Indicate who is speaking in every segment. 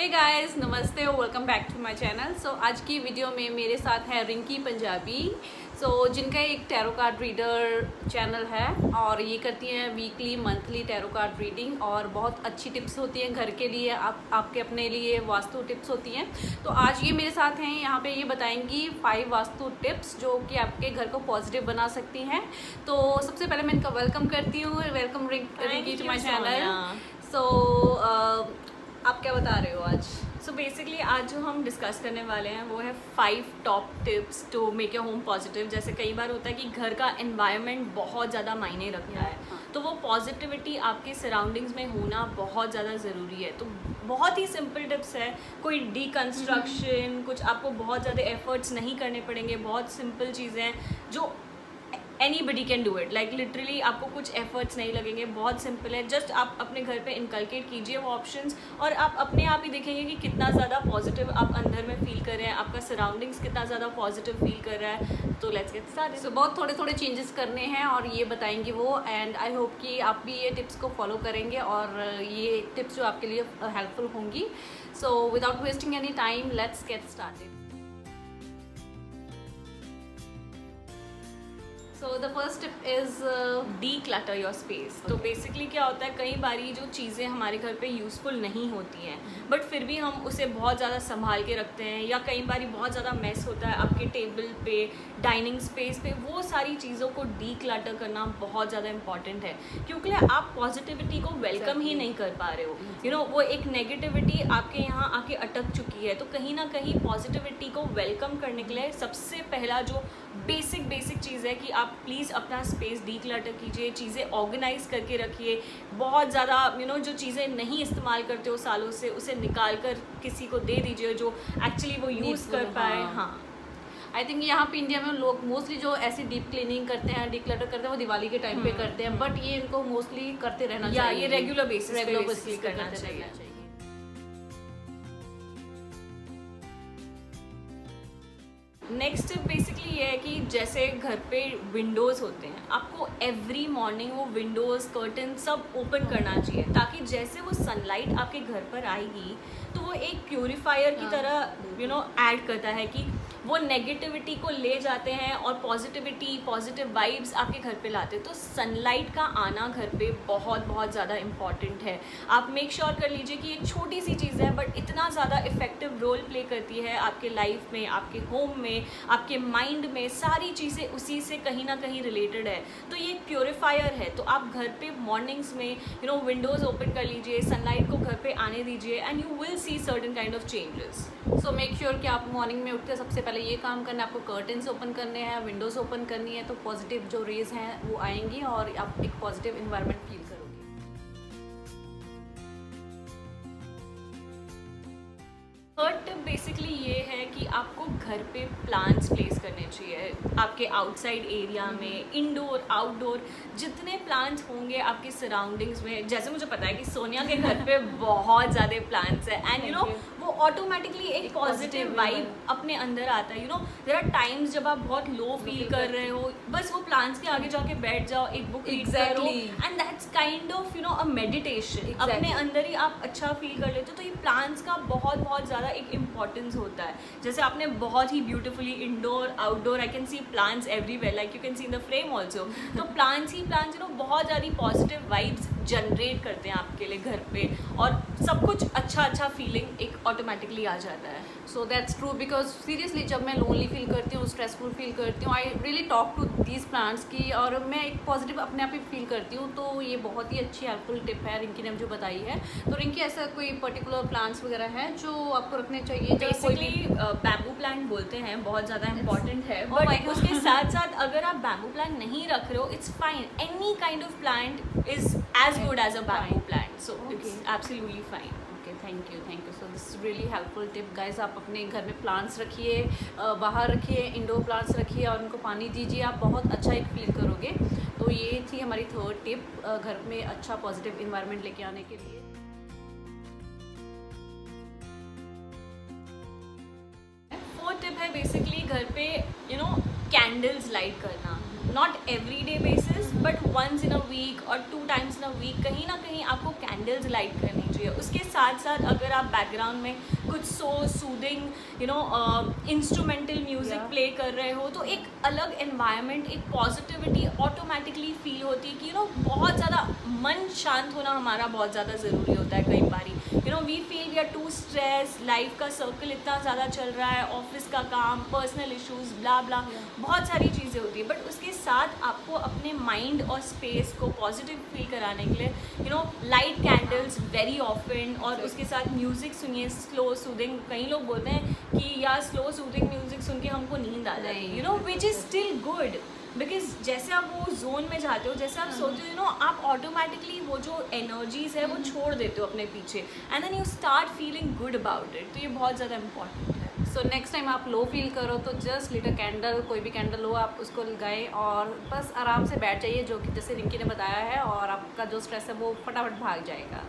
Speaker 1: हे guys, नमस्ते और welcome back to my channel. So आज की वीडियो में मेरे साथ है रिंकी पंजाबी, जिनका एक टैरो कार्ड रीडर चैनल है और ये करती हैं weekly monthly tarot card reading और बहुत अच्छी टिप्स होती हैं घर के लिए, आपके अपने लिए वास्तु टिप्स होती हैं। तो आज ये मेरे साथ हैं, यहाँ पे ये बताएंगी 5 वास्तु टिप्स जो कि आपके घर को पॉजिटिव बना सकती हैं। तो सबसे पहले मैं इनका वेलकम करती हूँ। Welcome Rinki to my channel. आप क्या बता रहे हो आज?
Speaker 2: सो बेसिकली आज जो हम डिस्कस करने वाले हैं वो है 5 top tips to make your home positive. जैसे कई बार होता है कि घर का एनवायरनमेंट बहुत ज़्यादा मायने रखता है, तो वो पॉजिटिविटी आपके सराउंडिंग्स में होना बहुत ज़्यादा ज़रूरी है। तो बहुत ही सिंपल टिप्स है, कोई डिकंस्ट्रक्शन, कुछ आपको बहुत ज़्यादा एफर्ट्स नहीं करने पड़ेंगे। बहुत सिंपल चीज़ें हैं जो anybody can do it, like literally आपको कुछ एफर्ट्स नहीं लगेंगे, बहुत सिंपल है। जस्ट आप अपने घर पे इनकलकेट कीजिए वो ऑप्शंस और आप अपने आप ही देखेंगे कि कितना ज़्यादा पॉजिटिव आप अंदर में फील कर रहे हैं, आपका सराउंडिंग्स कितना ज़्यादा पॉजिटिव फील कर रहा है। तो लेट्स गेट स्टार्टेड।
Speaker 1: सो बहुत थोड़े चेंजेस करने हैं और ये बताएंगे वो, एंड आई होप कि आप भी ये टिप्स को फॉलो करेंगे और ये टिप्स जो आपके लिए हेल्पफुल होंगी। So without wasting any time let's get started. So the first tip is
Speaker 2: declutter your space। तो बेसिकली क्या होता है, कई बारी जो चीज़ें हमारे घर पे यूज़फुल नहीं होती हैं बट फिर भी हम उसे बहुत ज़्यादा संभाल के रखते हैं, या कई बारी बहुत ज़्यादा मेस होता है आपके टेबल पे, डाइनिंग स्पेस पे। वो सारी चीज़ों को declutter करना बहुत ज़्यादा इंपॉर्टेंट है, क्योंकि आप पॉजिटिविटी को वेलकम ही नहीं कर पा रहे हो। वो एक नेगेटिविटी आपके यहाँ आके अटक चुकी है। तो कहीं ना कहीं पॉजिटिविटी को वेलकम करने के लिए सबसे पहला जो बेसिक चीज़ है कि आप प्लीज़ अपना स्पेस डीक्लटर कीजिए, चीज़ें ऑर्गेनाइज करके रखिए। बहुत ज़्यादा जो चीज़ें नहीं इस्तेमाल करते हो सालों से, उसे निकाल कर किसी को दे दीजिए जो एक्चुअली वो यूज़ कर पाए। हाँ,
Speaker 1: आई थिंक यहाँ पे इंडिया में लोग मोस्टली जो ऐसी डीप क्लीनिंग करते हैं, डिक्लटर करते हैं, वो दिवाली के टाइम पे करते हैं, बट ये इनको मोस्टली करते रहना चाहिए।
Speaker 2: ये रेगुलर बेसिस करना चाहिए। नेक्स्ट बेसिकली ये है कि जैसे घर पे विंडोज़ होते हैं, आपको एवरी मॉर्निंग वो विंडोज़ कर्टन सब ओपन करना चाहिए, ताकि जैसे वो सनलाइट आपके घर पर आएगी तो वो एक प्यूरीफायर की तरह ऐड करता है कि वो नेगेटिविटी को ले जाते हैं और पॉजिटिव वाइब्स आपके घर पे लाते हैं। तो सनलाइट का आना घर पे बहुत ज़्यादा इम्पॉर्टेंट है। आप मेक श्योर कर लीजिए कि एक छोटी सी चीज़ है बट इतना ज़्यादा इफेक्टिव रोल प्ले करती है आपके लाइफ में, आपके होम में, आपके माइंड में। सारी चीज़ें उसी से कहीं ना कहीं रिलेटेड है। तो ये प्योरीफायर है। तो आप घर पे मॉर्निंग्स में विंडोज़ ओपन कर लीजिए, सनलाइट को घर पे आने दीजिए and you will see certain kind of changes.
Speaker 1: So make sure कि आप मॉर्निंग में उठते सबसे पहले ये काम करना है, आपको कर्टन्स ओपन करने हैं, विंडोज़ ओपन करनी है, तो पॉजिटिव जो रेज हैं वो आएंगी और आप एक पॉजिटिव इन्वायरमेंट फील करोगे।
Speaker 2: थर्ड टिप बेसिकली ये है कि आपको घर पे प्लांट्स प्लेस करने चाहिए आपके आउटसाइड एरिया में, इंडोर आउटडोर जितने प्लांट्स होंगे आपके सराउंडिंग्स में। जैसे मुझे पता है कि सोनिया के घर पे बहुत ज़्यादा प्लांट्स है एंड वो ऑटोमेटिकली एक पॉजिटिव वाइब अपने अंदर आता है। देयर आर टाइम्स जब आप बहुत लो फील कर रहे हो, बस वो प्लांट्स के आगे जाके बैठ जाओ, एक बुक रीड करो and that's kind of a meditation. अपने अंदर ही आप अच्छा फील कर लेते हो। तो ये प्लांट्स का बहुत ज़्यादा एक इम्पॉर्टेंस होता है। जैसे आपने बहुत ही beautifully indoor outdoor, I can see plants everywhere, like you can see in the frame also. तो प्लांट्स बहुत ज़्यादा पॉजिटिव वाइब्स जनरेट करते हैं आपके लिए घर पे और सब कुछ अच्छा फीलिंग एक ऑटोमेटिकली आ जाता है।
Speaker 1: So that's true, because seriously जब मैं लोनली फील करती हूँ, स्ट्रेसफुल फील करती हूँ, I really talk to these plants की और मैं एक पॉजिटिव अपने आप ही फील करती हूँ। तो ये बहुत ही अच्छी हेल्पफुल टिप है रिंकी ने जो बताई है। तो रिंकी, ऐसा कोई पर्टिकुलर प्लांट्स वगैरह हैं जो आपको रखने चाहिए?
Speaker 2: बेसिकली बैम्बू प्लांट बोलते हैं, बहुत ज़्यादा इंपॉर्टेंट है। बट उसके साथ अगर आप बैम्बू प्लांट नहीं रख रहे हो, it's fine. Any kind of plant is as good as a bamboo plant, so it's absolutely fine.
Speaker 1: Thank you. So this is really helpful tip guys. आप अपने घर में प्लांट्स रखिए, बाहर रखिए, इंडोर प्लांट्स रखिए और उनको पानी दीजिए, आप बहुत अच्छा एक फील करोगे। तो ये थी हमारी थर्ड टिप घर में अच्छा पॉजिटिव इन्वायरमेंट लेके आने के लिए।
Speaker 2: फोर्थ टिप है बेसिकली घर पे कैंडल्स लाइट करना। Not every day basis but once in a week और 2 times इन अ वीक कहीं ना कहीं आपको कैंडल्स लाइट करनी चाहिए। उसके साथ साथ अगर आप बैकग्राउंड में कुछ सूदिंग इंस्ट्रूमेंटल म्यूजिक प्ले कर रहे हो तो एक अलग एनवायरनमेंट, एक पॉजिटिविटी ऑटोमेटिकली फील होती है कि बहुत ज़्यादा मन शांत होना हमारा बहुत ज़्यादा ज़रूरी होता है। कई बारी we feel we are too stress, life का सर्कल इतना ज़्यादा चल रहा है, ऑफिस का काम, पर्सनल इश्यूज़, ब्ला ब्ला, बहुत सारी चीज़ें होती है। बट उसके साथ आपको अपने माइंड और स्पेस को पॉजिटिव फील कराने के लिए लाइट कैंडल्स वेरी ऑफन, और उसके साथ म्यूज़िक सुनिए स्लो सूदिंग। कई लोग बोलते हैं कि यार स्लो सूदिंग म्यूज़िक सुन के हमको नींद आ जाए, which is still good, because जैसे आप वो जोन में जाते हो, जैसे आप सोते हो आप ऑटोमेटिकली वो जो एनर्जीज है वो छोड़ देते हो अपने पीछे, and then you start feeling good about it. तो ये बहुत ज़्यादा इंपॉर्टेंट है।
Speaker 1: सो नेक्स्ट टाइम आप लो फील करो तो जस्ट लिट अ कैंडल, कोई भी कैंडल हो आप उसको लगाएं और बस आराम से बैठ जाइए, जो कि जैसे रिंकी ने बताया है, और आपका जो स्ट्रेस है वो फटाफट भाग जाएगा।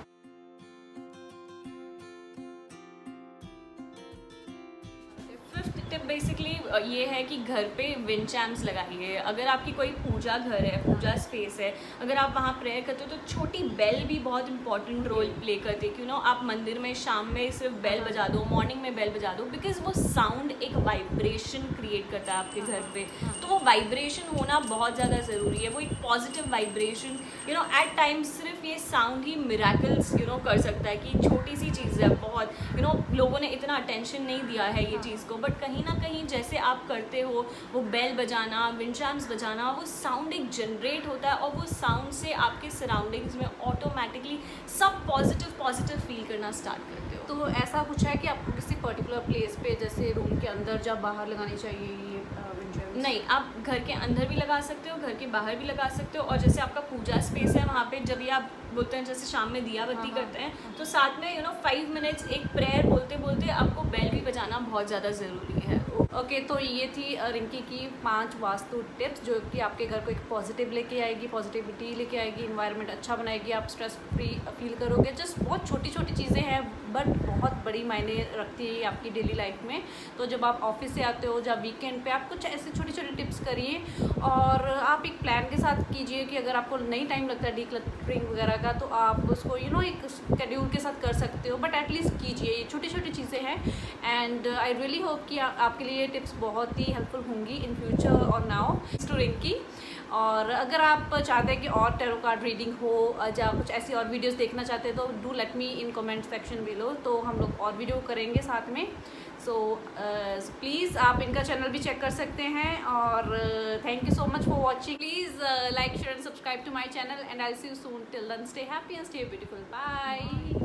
Speaker 2: टिप बेसिकली ये है कि घर पे विंड चैम्स लगाइए। अगर आपकी कोई पूजा घर है, पूजा स्पेस है, अगर आप वहाँ प्रेयर करते हो तो छोटी बेल भी बहुत इंपॉर्टेंट रोल प्ले करती है। क्यों आप मंदिर में शाम में सिर्फ बेल बजा दो, मॉर्निंग में बेल बजा दो, बिकॉज वो साउंड एक वाइब्रेशन क्रिएट करता है आपके घर पे। तो वो वाइब्रेशन होना बहुत ज़्यादा ज़रूरी है, वो एक पॉजिटिव वाइब्रेशन। एट टाइम्स सिर्फ ये साउंड ही मिरेकल्स कर सकता है कि छोटी सी चीज़ है बहुत, लोगों ने इतना अटेंशन नहीं दिया है ये चीज़ को, बट कहीं ना कहीं जैसे आप करते हो वो बेल बजाना, विंड चाइम्स बजाना, वो साउंड एक जनरेट होता है, और वो साउंड से आपके सराउंडिंग्स में ऑटोमेटिकली सब पॉजिटिव फील करना स्टार्ट करते हो।
Speaker 1: तो ऐसा कुछ है कि आपको किसी पर्टिकुलर प्लेस पे, जैसे रूम के अंदर या बाहर लगानी चाहिए ये विंड चाइम्स?
Speaker 2: नहीं, आप घर के अंदर भी लगा सकते हो, घर के बाहर भी लगा सकते हो, और जैसे आपका पूजा स्पेस है वहाँ पे जब ये आप बोलते हैं जैसे शाम में दिया बत्ती करते हैं, तो साथ में 5 मिनट्स एक प्रेयर बोलते बोलते आपको बेल भी बजाना बहुत ज़्यादा ज़रूरी है।
Speaker 1: ओके, तो ये थी रिंकी की 5 वास्तु टिप्स, जो कि आपके घर को एक पॉजिटिव लेके आएगी, पॉजिटिविटी लेके आएगी, इन्वायरमेंट अच्छा बनाएगी, आप स्ट्रेस फ्री फील करोगे। जस्ट बहुत छोटी छोटी चीज़ें हैं बट बहुत बड़ी मायने रखती है आपकी डेली लाइफ में। तो जब आप ऑफिस से आते हो, जब वीकेंड पे, आप कुछ ऐसे छोटी छोटी टिप्स करिए, और आप एक प्लान के साथ कीजिए कि अगर आपको नहीं टाइम लगता है डीक्लटरिंग वगैरह का, तो आप उसको एक शेड्यूल के साथ कर सकते हो, बट एटलीस्ट कीजिए। ये छोटी छोटी चीज़ें हैं, एंड आई रियली होप कि आपके लिए टिप्स बहुत ही हेल्पफुल होंगी इन फ्यूचर और नाउ टू रिंकी। और अगर आप चाहते हैं कि और टैरो कार्ड रीडिंग हो या कुछ ऐसी और वीडियोस देखना चाहते हैं तो do let me in comment section below, तो हम लोग और वीडियो करेंगे साथ में। सो प्लीज़ आप इनका चैनल भी चेक कर सकते हैं, और thank you so much for watching. Please like, share and subscribe to my channel, and I see you soon. Till then stay happy and stay beautiful. Bye.